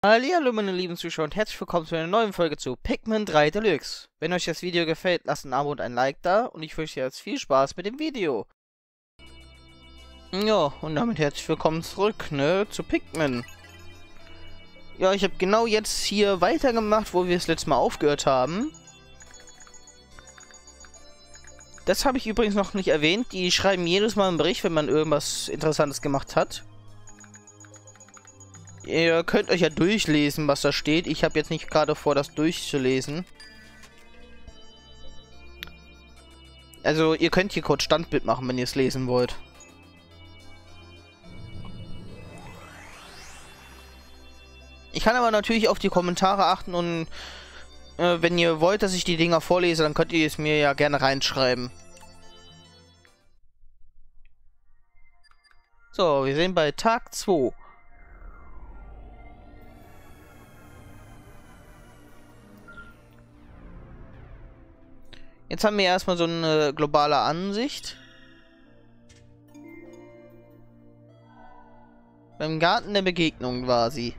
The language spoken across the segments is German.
Hallihallo meine lieben Zuschauer und herzlich willkommen zu einer neuen Folge zu Pikmin 3 Deluxe. Wenn euch das Video gefällt, lasst ein Abo und ein Like da und ich wünsche euch jetzt viel Spaß mit dem Video. Ja, und damit herzlich willkommen zurück, ne, zu Pikmin. Ja, ich habe genau jetzt hier weitergemacht, wo wir das letzte Mal aufgehört haben. Das habe ich übrigens noch nicht erwähnt, die schreiben jedes Mal einen Bericht, wenn man irgendwas Interessantes gemacht hat. Ihr könnt euch ja durchlesen, was da steht. Ich habe jetzt nicht gerade vor, das durchzulesen. Also, ihr könnt hier kurz Standbild machen, wenn ihr es lesen wollt. Ich kann aber natürlich auf die Kommentare achten und wenn ihr wollt, dass ich die Dinger vorlese, dann könnt ihr es mir ja gerne reinschreiben. So, wir sind bei Tag 2. Jetzt haben wir erstmal so eine globale Ansicht. Beim Garten der Begegnung war sie.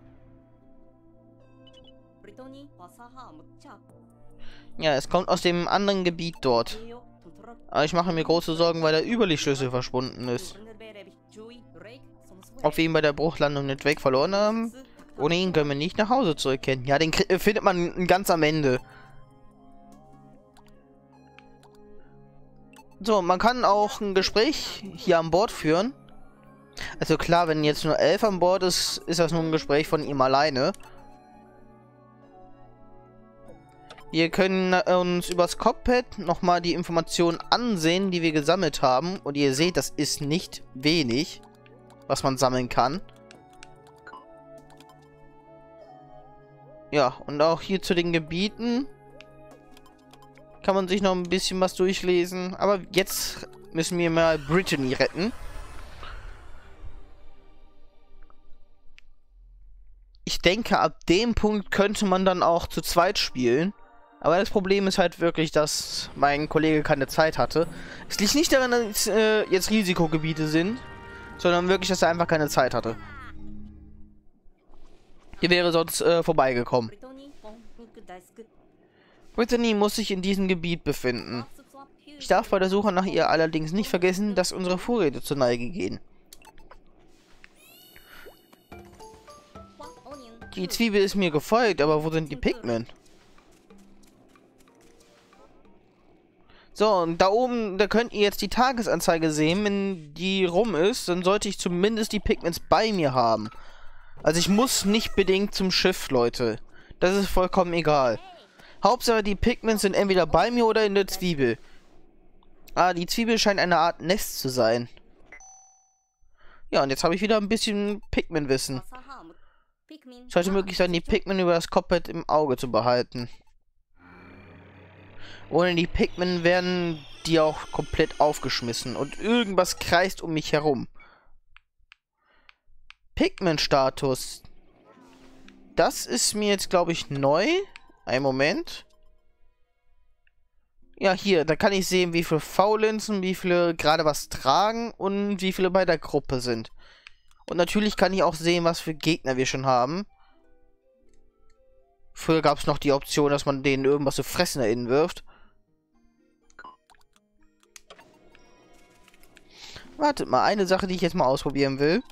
Ja, es kommt aus dem anderen Gebiet dort. Aber ich mache mir große Sorgen, weil der Überlichtschlüssel verschwunden ist. Ob wir ihn bei der Bruchlandung nicht weg verloren haben? Ohne ihn können wir nicht nach Hause zurückkehren. Ja, den findet man ganz am Ende. So, man kann auch ein Gespräch hier an Bord führen. Also klar, wenn jetzt nur 11 an Bord ist, ist das nur ein Gespräch von ihm alleine. Wir können uns übers Cockpit nochmal die Informationen ansehen, die wir gesammelt haben. Und ihr seht, das ist nicht wenig, was man sammeln kann. Ja, und auch hier zu den Gebieten kann man sich noch ein bisschen was durchlesen. Aber jetzt müssen wir mal Brittany retten. Ich denke, ab dem Punkt könnte man dann auch zu zweit spielen. Aber das Problem ist halt wirklich, dass mein Kollege keine Zeit hatte. Es liegt nicht daran, dass jetzt Risikogebiete sind, sondern wirklich, dass er einfach keine Zeit hatte. Die wäre sonst vorbeigekommen. Brittany muss sich in diesem Gebiet befinden. Ich darf bei der Suche nach ihr allerdings nicht vergessen, dass unsere Vorräte zur Neige gehen. Die Zwiebel ist mir gefolgt, aber wo sind die Pikmin? So, und da oben, da könnt ihr jetzt die Tagesanzeige sehen. Wenn die rum ist, dann sollte ich zumindest die Pikmins bei mir haben. Also ich muss nicht bedingt zum Schiff, Leute. Das ist vollkommen egal. Hauptsache, die Pikmins sind entweder bei mir oder in der Zwiebel. Ah, die Zwiebel scheint eine Art Nest zu sein. Ja, und jetzt habe ich wieder ein bisschen Pikmin-Wissen. Es sollte möglich sein, die Pikmin über das Cockpit im Auge zu behalten. Ohne die Pikmin werden die auch komplett aufgeschmissen. Und irgendwas kreist um mich herum. Pikmin-Status. Das ist mir jetzt, glaube ich, neu. Ein Moment. Ja, hier, da kann ich sehen, wie viele Faulenzen, wie viele gerade was tragen und wie viele bei der Gruppe sind. Und natürlich kann ich auch sehen, was für Gegner wir schon haben. Früher gab es noch die Option, dass man denen irgendwas zu fressen da innen wirft. Wartet mal, eine Sache, die ich jetzt mal ausprobieren will.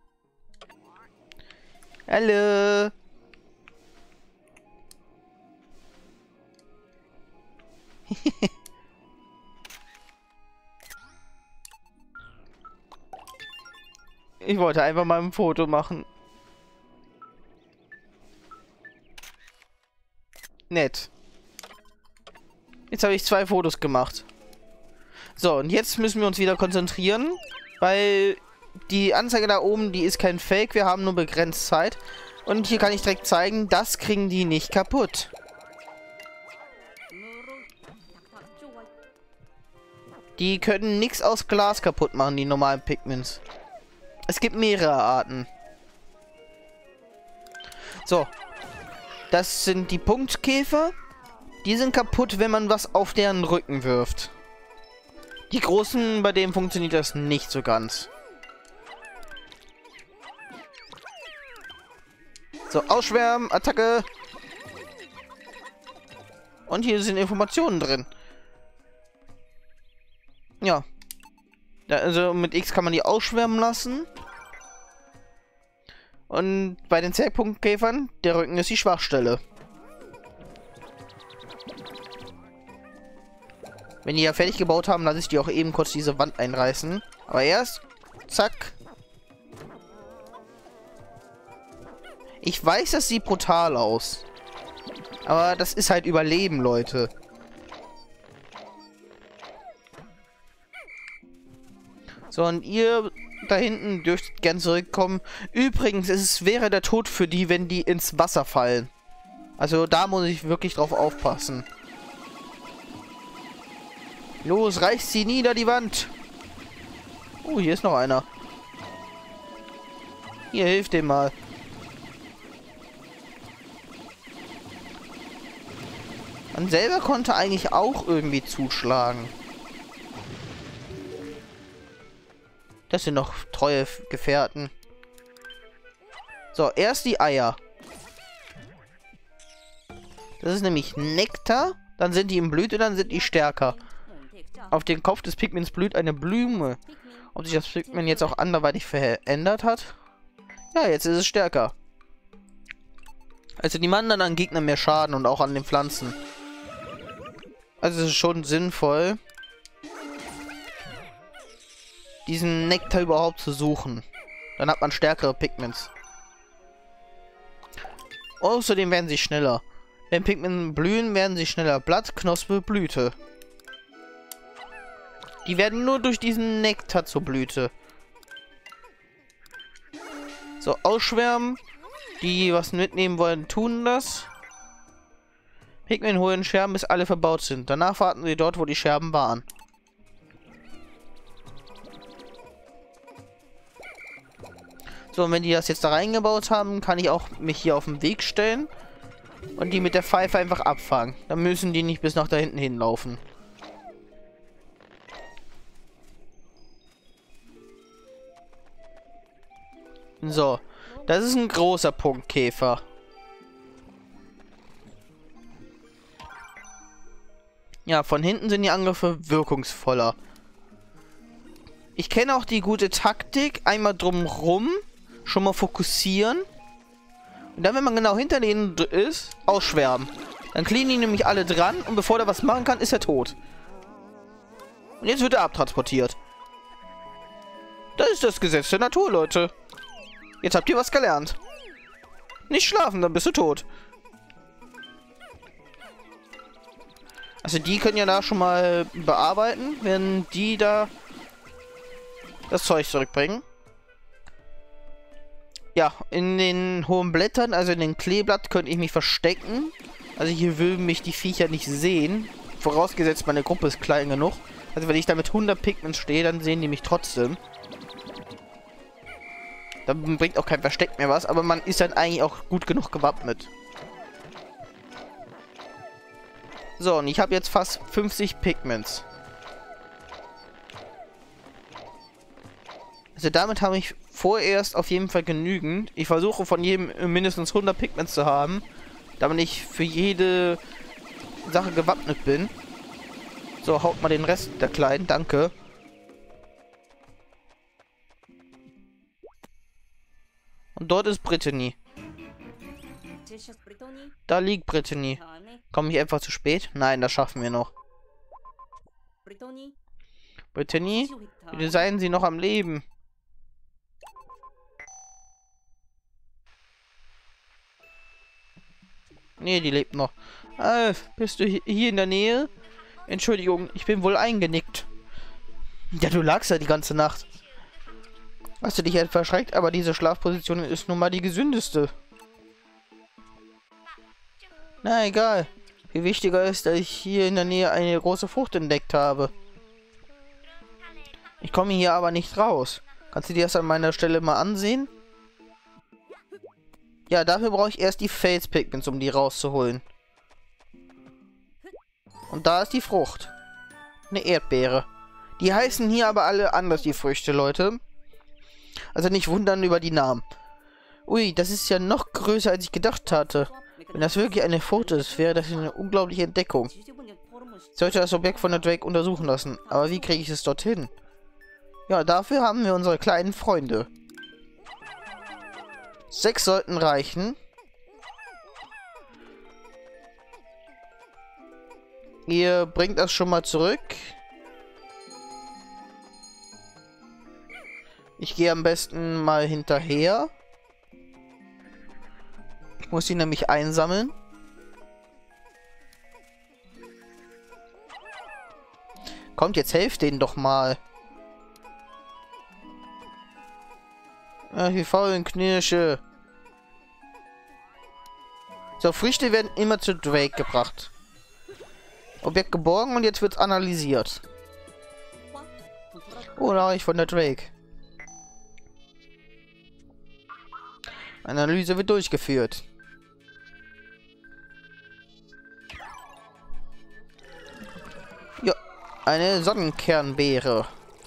Hallo. Ich wollte einfach mal ein Foto machen. Nett. Jetzt habe ich 2 Fotos gemacht. So, und jetzt müssen wir uns wieder konzentrieren, weil die Anzeige da oben, die ist kein Fake. Wir haben nur begrenzt Zeit. Und hier kann ich direkt zeigen, das kriegen die nicht kaputt. Die können nichts aus Glas kaputt machen, die normalen Pikmins. Es gibt mehrere Arten. So. Das sind die Punktkäfer. Die sind kaputt, wenn man was auf deren Rücken wirft. Die großen, bei denen funktioniert das nicht so ganz. So, ausschwärmen, Attacke. Und hier sind Informationen drin. Ja. Also mit X kann man die ausschwärmen lassen. Und bei den Zergpunktkäfern, der Rücken ist die Schwachstelle. Wenn die ja fertig gebaut haben, lasse ich die auch eben kurz diese Wand einreißen. Aber erst, zack. Ich weiß, das sieht brutal aus. Aber das ist halt Überleben, Leute. So, und ihr da hinten dürft gern zurückkommen. Übrigens, wäre der Tod für die, wenn die ins Wasser fallen. Also da muss ich wirklich drauf aufpassen. Los, reißt sie nieder, die Wand. Oh, hier ist noch einer. Hier, hilft dem mal. Man selber konnte eigentlich auch irgendwie zuschlagen. Das sind noch treue Gefährten. So, erst die Eier. Das ist nämlich Nektar. Dann sind die in Blüte, dann sind die stärker. Auf dem Kopf des Pigments blüht eine Blume. Ob sich das Pigment jetzt auch anderweitig verändert hat? Ja, jetzt ist es stärker. Also die machen dann an Gegnern mehr Schaden und auch an den Pflanzen. Also es ist schon sinnvoll, diesen Nektar überhaupt zu suchen. Dann hat man stärkere Pigments. Außerdem werden sie schneller. Wenn Pigmente blühen, werden sie schneller. Blatt, Knospe, Blüte. Die werden nur durch diesen Nektar zur Blüte. So, ausschwärmen. Die, was mitnehmen wollen, tun das. Pigment holen Scherben, bis alle verbaut sind. Danach warten sie dort, wo die Scherben waren. So, und wenn die das jetzt da reingebaut haben, kann ich auch mich hier auf den Weg stellen und die mit der Pfeife einfach abfangen. Dann müssen die nicht bis nach da hinten hinlaufen. So, das ist ein großer Punktkäfer. Ja, von hinten sind die Angriffe wirkungsvoller. Ich kenne auch die gute Taktik, einmal drumrum schon mal fokussieren. Und dann, wenn man genau hinter denen ist, ausschwärmen. Dann kleben die nämlich alle dran und bevor der was machen kann, ist er tot. Und jetzt wird er abtransportiert. Das ist das Gesetz der Natur, Leute. Jetzt habt ihr was gelernt. Nicht schlafen, dann bist du tot. Also die können ja da schon mal bearbeiten, wenn die da das Zeug zurückbringen. Ja, in den hohen Blättern, also in den Kleeblatt, könnte ich mich verstecken. Also hier würden mich die Viecher nicht sehen. Vorausgesetzt, meine Gruppe ist klein genug. Also wenn ich da mit 100 Pigments stehe, dann sehen die mich trotzdem. Dann bringt auch kein Versteck mehr was, aber man ist dann eigentlich auch gut genug gewappnet. So, und ich habe jetzt fast 50 Pigments. Also damit habe ich vorerst auf jeden Fall genügend. Ich versuche von jedem mindestens 100 Pigments zu haben, damit ich für jede Sache gewappnet bin. So, haut mal den Rest der Kleinen, danke. Und dort ist Brittany. Da liegt Brittany. Komme ich einfach zu spät? Nein, das schaffen wir noch. Brittany, bitte seien Sie noch am Leben. Nee, die lebt noch. Bist du hier in der Nähe? Entschuldigung, ich bin wohl eingenickt. Ja, du lagst ja die ganze Nacht. Hast du dich etwa erschreckt? Aber diese Schlafposition ist nun mal die gesündeste. Na, egal. Viel wichtiger ist, dass ich hier in der Nähe eine große Frucht entdeckt habe. Ich komme hier aber nicht raus. Kannst du dir das an meiner Stelle mal ansehen? Ja, dafür brauche ich erst die Felspigments, um die rauszuholen. Und da ist die Frucht. Eine Erdbeere. Die heißen hier aber alle anders, die Früchte, Leute. Also nicht wundern über die Namen. Ui, das ist ja noch größer, als ich gedacht hatte. Wenn das wirklich eine Frucht ist, wäre das eine unglaubliche Entdeckung. Ich sollte das Objekt von der Drake untersuchen lassen. Aber wie kriege ich es dorthin? Ja, dafür haben wir unsere kleinen Freunde. 6 sollten reichen. Ihr bringt das schon mal zurück. Ich gehe am besten mal hinterher. Ich muss sie nämlich einsammeln. Kommt, jetzt helft denen doch mal. Ach, die faulen Knirsche. So, Früchte werden immer zu Drake gebracht. Objekt geborgen und jetzt wird's analysiert. Oh, Nachricht von der Drake. Analyse wird durchgeführt. Ja, eine Sonnenkernbeere.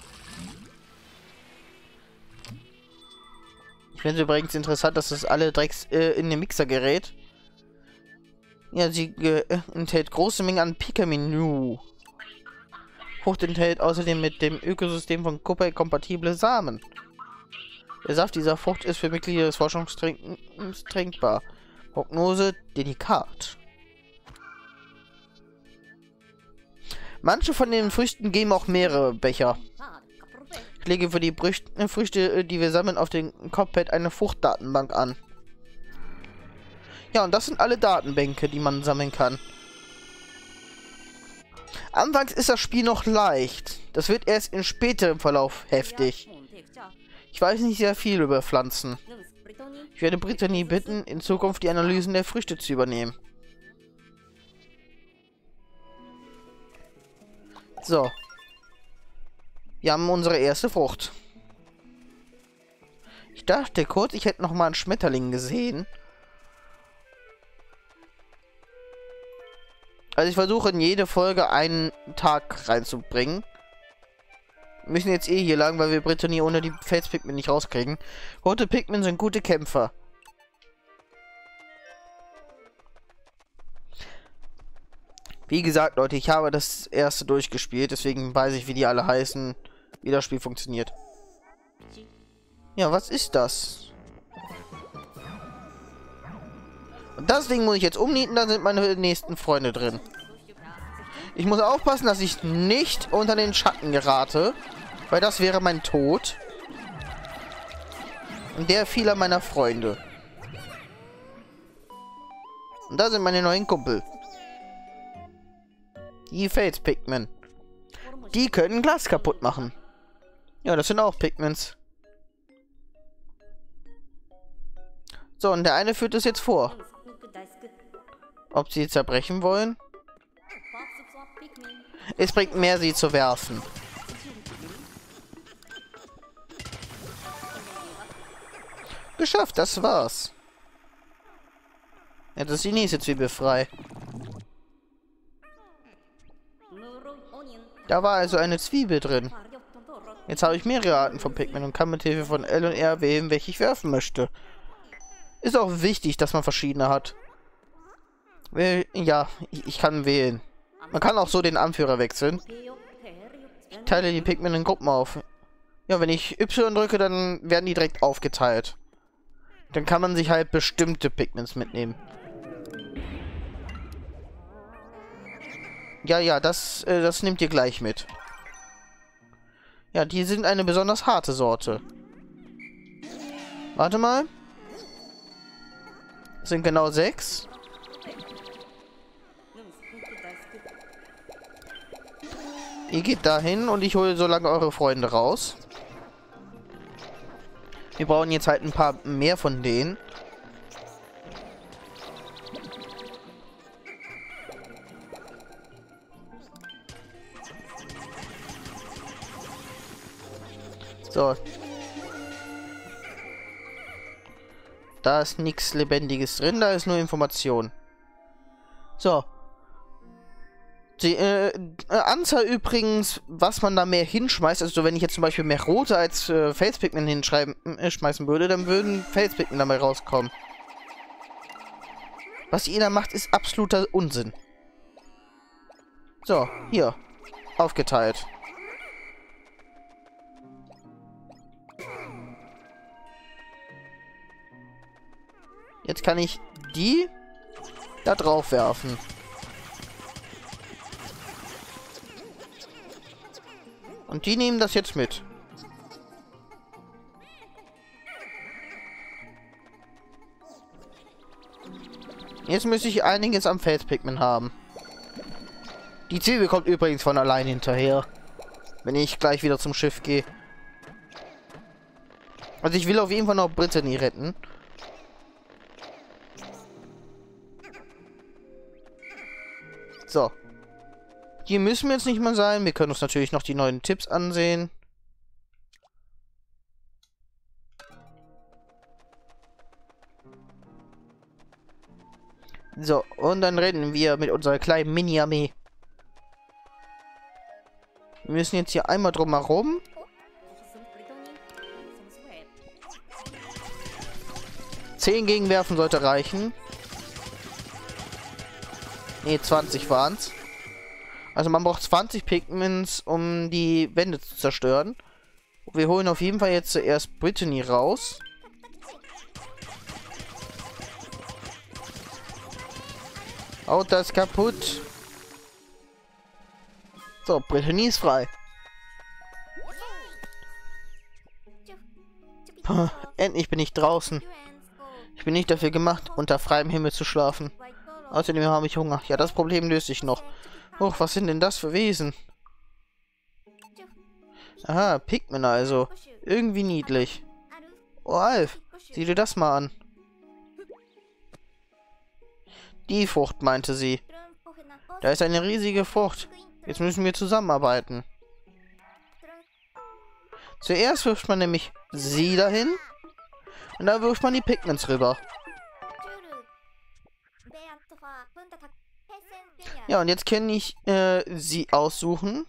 Ich finde es übrigens interessant, dass das alle Drecks in den Mixer gerät. Ja, sie enthält große Mengen an Picaminu. Frucht enthält außerdem mit dem Ökosystem von Kuppel kompatible Samen. Der Saft dieser Frucht ist für Mitglieder des Forschungstrinkens trinkbar. Prognose delikat. Manche von den Früchten geben auch mehrere Becher. Ich lege für die Früchte, die wir sammeln, auf den Cockpit eine Fruchtdatenbank an. Ja, und das sind alle Datenbänke, die man sammeln kann. Anfangs ist das Spiel noch leicht. Das wird erst in späterem Verlauf heftig. Ich weiß nicht sehr viel über Pflanzen. Ich werde Brittany bitten, in Zukunft die Analysen der Früchte zu übernehmen. So. Wir haben unsere erste Frucht. Ich dachte kurz, ich hätte noch mal einen Schmetterling gesehen. Also ich versuche in jede Folge einen Tag reinzubringen. Wir müssen jetzt hier lang, weil wir Brittany ohne die Felspigmen nicht rauskriegen. Rote Pigmen sind gute Kämpfer. Wie gesagt, Leute, ich habe das erste durchgespielt, deswegen weiß ich, wie die alle heißen, wie das Spiel funktioniert. Ja, was ist das? Und das Ding muss ich jetzt umnieten, dann sind meine nächsten Freunde drin. Ich muss aufpassen, dass ich nicht unter den Schatten gerate, weil das wäre mein Tod. Und der vieler meiner Freunde. Und da sind meine neuen Kumpel. Die Felspigmen. Die können Glas kaputt machen. Ja, das sind auch Pigments. So, und der eine führt es jetzt vor. Ob sie zerbrechen wollen? Es bringt mehr, sie zu werfen. Geschafft, das war's. Jetzt ist die nächste Zwiebel frei. Da war also eine Zwiebel drin. Jetzt habe ich mehrere Arten von Pigment und kann mit Hilfe von L und R wählen, welche ich werfen möchte. Ist auch wichtig, dass man verschiedene hat. Ja, ich kann wählen. Man kann auch so den Anführer wechseln. Ich teile die Pigment in Gruppen auf. Ja, wenn ich Y drücke, dann werden die direkt aufgeteilt. Dann kann man sich halt bestimmte Pigments mitnehmen. Ja, das nehmt ihr gleich mit. Ja, die sind eine besonders harte Sorte. Warte mal. Das sind genau 6. Ihr geht dahin und ich hole so lange eure Freunde raus. Wir brauchen jetzt halt ein paar mehr von denen. So. Da ist nichts Lebendiges drin, da ist nur Information. So. Die Anzahl übrigens, was man da mehr hinschmeißt, also wenn ich jetzt zum Beispiel mehr rote als Felspigmen hinschmeißen würde, dann würden Felspigmen dabei rauskommen. Was ihr da macht, ist absoluter Unsinn. So, hier. Aufgeteilt. Jetzt kann ich die da drauf werfen. Und die nehmen das jetzt mit. Jetzt müsste ich einiges am Felspigment haben. Die Zwiebel kommt übrigens von allein hinterher. Wenn ich gleich wieder zum Schiff gehe. Also ich will auf jeden Fall noch Brittany retten. So. Hier müssen wir jetzt nicht mal sein. Wir können uns natürlich noch die neuen Tipps ansehen. So, und dann rennen wir mit unserer kleinen Mini-Armee. Wir müssen jetzt hier einmal drum herum. Zehn gegenwerfen sollte reichen. Ne, 20 waren's. Also man braucht 20 Pigments, um die Wände zu zerstören. Wir holen auf jeden Fall jetzt zuerst Brittany raus. Haut das kaputt. So, Brittany ist frei. Puh, endlich bin ich draußen. Ich bin nicht dafür gemacht, unter freiem Himmel zu schlafen. Außerdem habe ich Hunger. Ja, das Problem löst sich noch. Och, was sind denn das für Wesen? Aha, Pigmen also. Irgendwie niedlich. Oh, Alf, sieh dir das mal an. Die Frucht, meinte sie. Da ist eine riesige Frucht. Jetzt müssen wir zusammenarbeiten. Zuerst wirft man nämlich sie dahin. Und dann wirft man die Pigments rüber. Ja, und jetzt kann ich sie aussuchen.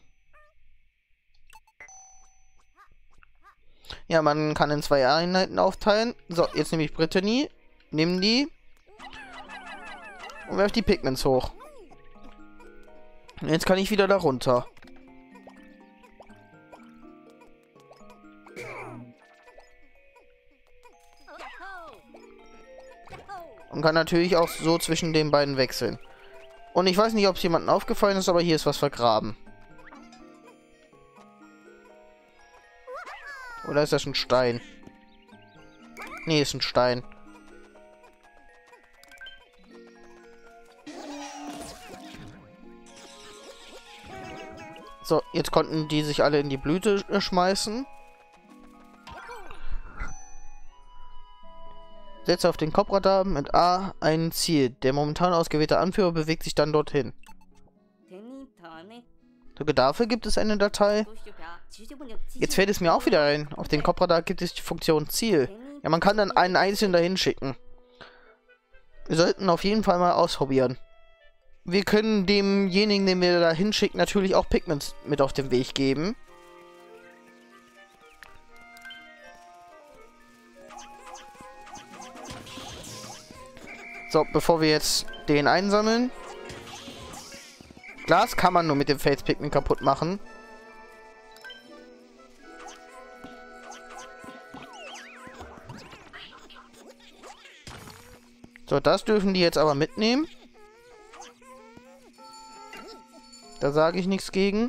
Ja, man kann in 2 Einheiten aufteilen. So, jetzt nehme ich Brittany. Nimm die. Und werf die Pigments hoch. Und jetzt kann ich wieder da runter. Und kann natürlich auch so zwischen den beiden wechseln. Und ich weiß nicht, ob es jemandem aufgefallen ist, aber hier ist was vergraben. Oder ist das ein Stein? Nee, ist ein Stein. So, jetzt konnten die sich alle in die Blüte schmeißen. Setze auf den Kopfradar mit A ein Ziel. Der momentan ausgewählte Anführer bewegt sich dann dorthin. Sogar dafür gibt es eine Datei. Jetzt fällt es mir auch wieder ein. Auf dem Kopfradar gibt es die Funktion Ziel. Ja, man kann dann einen einzelnen dahin schicken. Wir sollten auf jeden Fall mal ausprobieren. Wir können demjenigen, den wir da hinschicken, natürlich auch Pigments mit auf den Weg geben. So, bevor wir jetzt den einsammeln. Glas kann man nur mit dem Felspigment kaputt machen. So, das dürfen die jetzt aber mitnehmen. Da sage ich nichts gegen.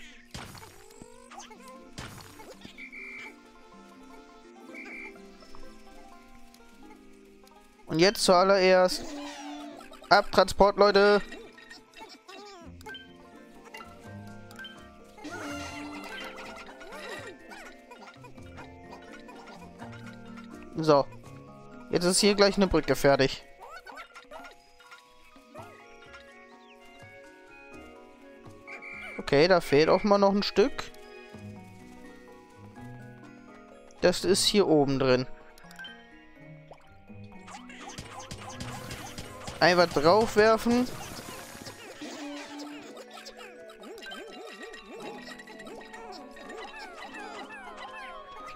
Und jetzt zuallererst Abtransport, Leute. So. Jetzt ist hier gleich eine Brücke fertig. Okay, da fehlt auch mal noch ein Stück. Das ist hier oben drin. Einfach draufwerfen.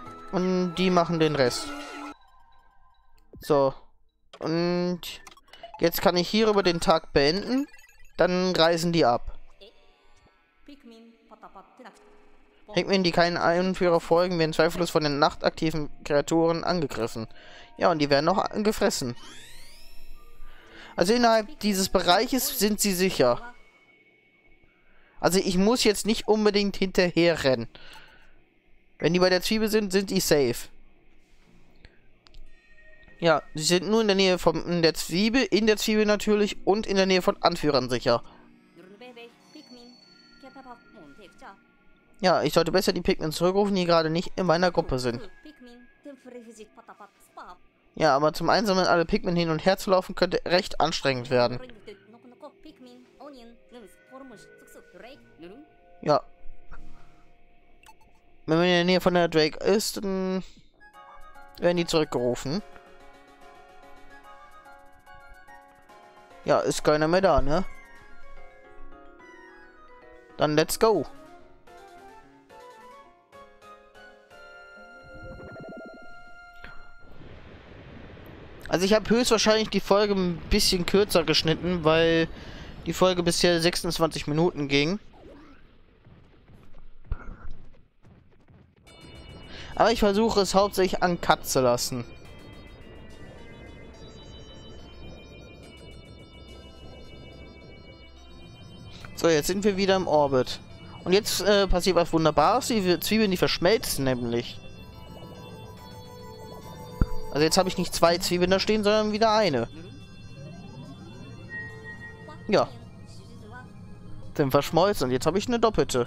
Und die machen den Rest. So. Und Jetzt kann ich hierüber den Tag beenden. Dann reisen die ab. Pikmin, die keinen Anführer folgen, werden zweifellos von den nachtaktiven Kreaturen angegriffen. Ja, und die werden noch gefressen. Also innerhalb dieses Bereiches sind sie sicher. Also ich muss jetzt nicht unbedingt hinterher rennen. Wenn die bei der Zwiebel sind, sind die safe. Ja, sie sind nur in der Nähe von der Zwiebel, in der Zwiebel natürlich und in der Nähe von Anführern sicher. Ja, ich sollte besser die Pikmin zurückrufen, die gerade nicht in meiner Gruppe sind. Ja, aber zum Einsammeln alle Pikmin hin und her zu laufen, könnte recht anstrengend werden. Ja. Wenn man in der Nähe von der Drake ist, dann werden die zurückgerufen. Ja, ist keiner mehr da, ne? Dann let's go. Also ich habe höchstwahrscheinlich die Folge ein bisschen kürzer geschnitten, weil die Folge bisher 26 Minuten ging. Aber ich versuche es hauptsächlich an Cut zu lassen. So, jetzt sind wir wieder im Orbit. Und jetzt passiert was Wunderbares. Die Zwiebeln, die verschmelzen nämlich. Also jetzt habe ich nicht 2 Zwiebeln da stehen, sondern wieder eine. Ja. Sind verschmolzen und jetzt habe ich eine doppelte.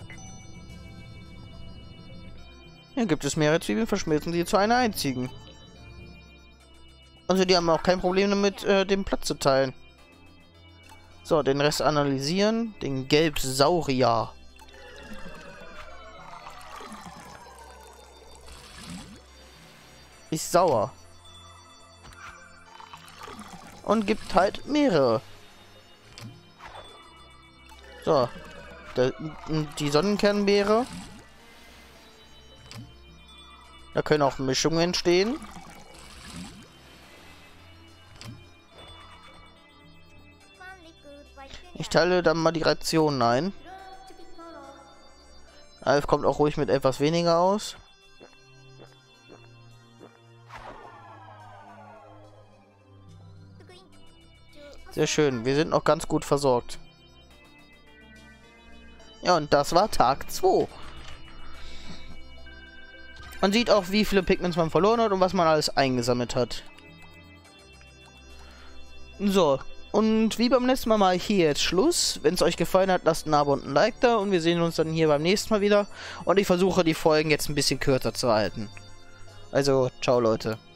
Hier gibt es mehrere Zwiebeln, verschmelzen sie zu einer einzigen. Also die haben auch kein Problem damit, den Platz zu teilen. So, den Rest analysieren. Den Gelbsaurier. Ist sauer. Und gibt halt mehrere. So. Die Sonnenkernbeere. Da können auch Mischungen entstehen. Ich teile dann mal die Rationen ein. Alf kommt auch ruhig mit etwas weniger aus. Sehr schön. Wir sind noch ganz gut versorgt. Ja, und das war Tag 2. Man sieht auch, wie viele Pikmins man verloren hat und was man alles eingesammelt hat. So. Und wie beim letzten Mal mache ich hier jetzt Schluss. Wenn es euch gefallen hat, lasst ein Abo und ein Like da. Und wir sehen uns dann hier beim nächsten Mal wieder. Und ich versuche, die Folgen jetzt ein bisschen kürzer zu halten. Also, ciao Leute.